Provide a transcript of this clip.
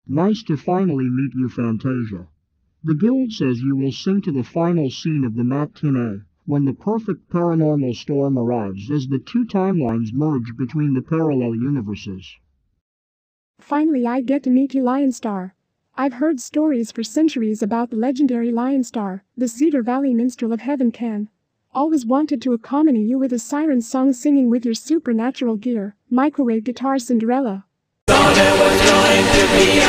Nice to finally meet you, Phantasia. The guild says you will sing to the final scene of the matinee, when the perfect paranormal storm arrives as the two timelines merge between the parallel universes. Finally I get to meet you, Lionstar. I've heard stories for centuries about the legendary Lionstar, the Cedar Valley Minstrel of Heavencan. Always wanted to accompany you with a siren song singing with your supernatural gear, microwave guitar Cinderella. Thought it was going to be